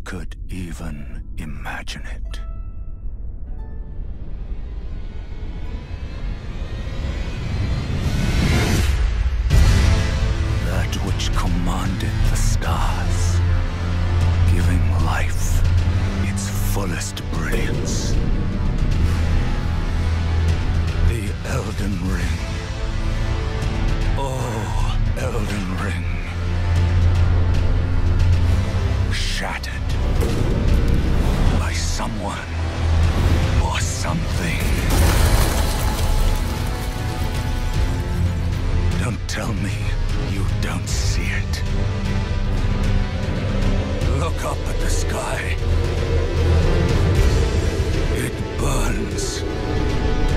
could even imagine it. That which commanded the stars, giving life its fullest brilliance. The Elden Ring. Oh, Elden Ring. Shattered by someone or something. Don't tell me you don't see it. Look up at the sky. It burns.